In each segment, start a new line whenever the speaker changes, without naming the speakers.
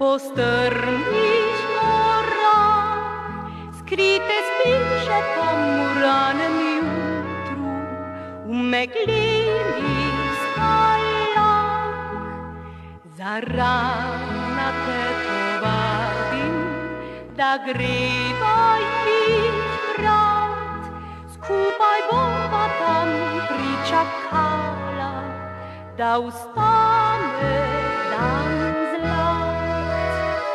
po strmih gorah, skrite zbliže po muranem jutru, v meglenih skalah. Zarana te povabim, da greva jih brat, skupaj bova tam pričakala, da ustane dan zlat.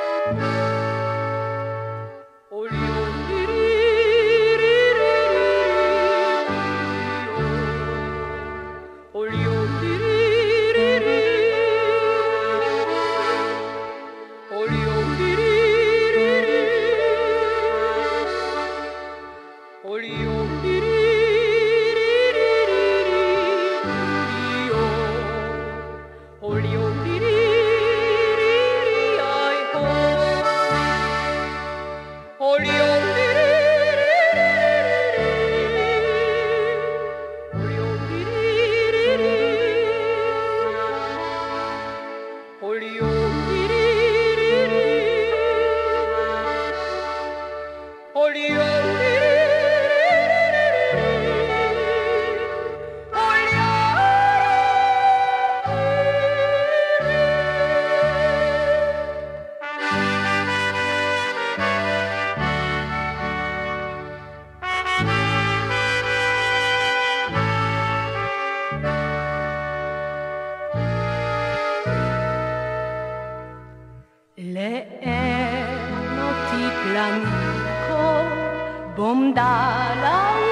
Le eno ti planko bom dala v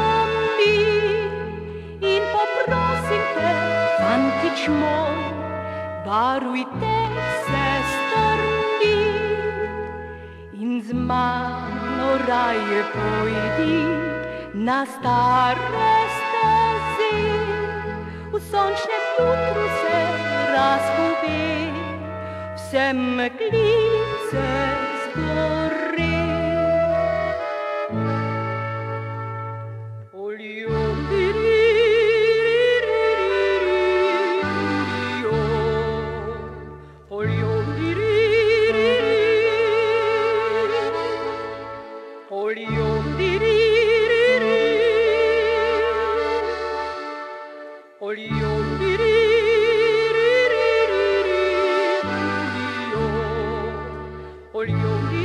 spomin in poprosim te, fantič moj, varujte se strmi in z mano raje pojdi na stare steze, v sončnem jutru se razpove, vse meglice zgore. Olio